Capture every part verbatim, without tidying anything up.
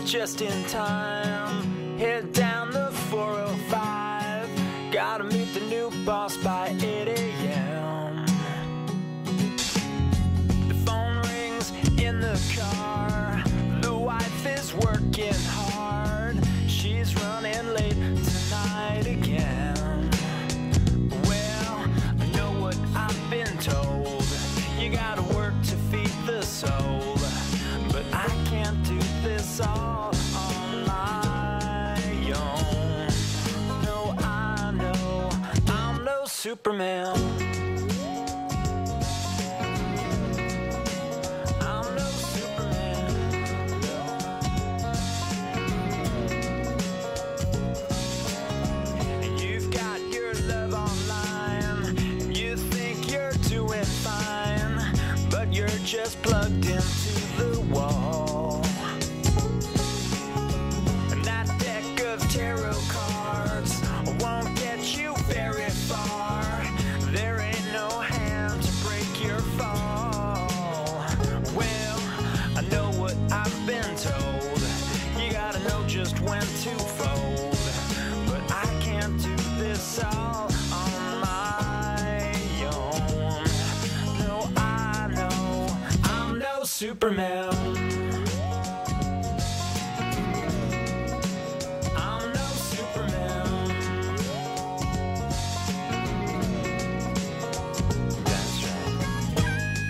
just in time. Head down the four oh five. Gotta meet the new boss by eight a m The phone rings in the car. The wife is working hard. She's running late tonight again. Well, I know what I've been told. You gotta work to feed the soul. But I can't do this all on my own. No, I know I'm no Superman. I'm no Superman. And you've got your love online, and you think you're doing fine, but you're just plugged into the wall. And that deck of tarot cards won't get you very far. There ain't no hand to break your fall. Well, I know what I've been told. You gotta know just when to fold. But I can't do this all on my own. No, I know I'm no Superman. I'm no Superman. That's right.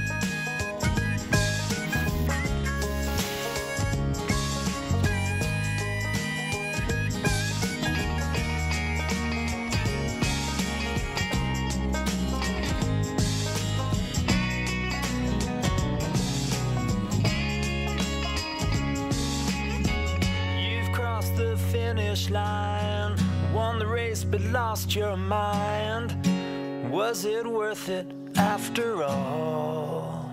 You've crossed the finish line, won the race but lost your mind. Was it worth it after all?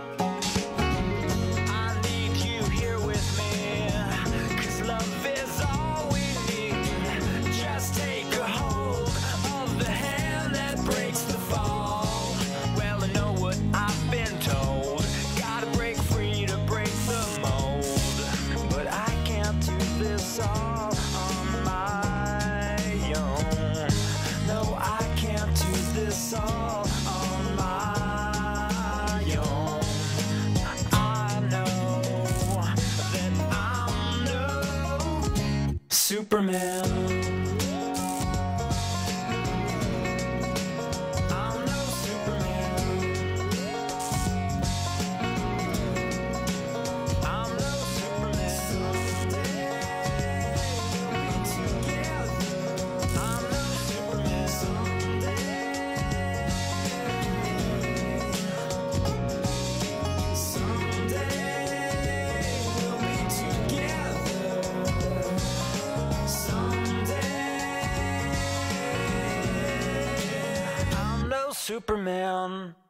I need you here with me, 'cause love is all we need. Just take a hold of the hand that breaks the fall. Well, I know what I've been told. Gotta break free to break the mold. But I can't do this all on my own. No, I can't do this all on my own. I know that I'm no Superman. I'm no Superman. I'm no Superman. I'm no Superman. I'm no Superman.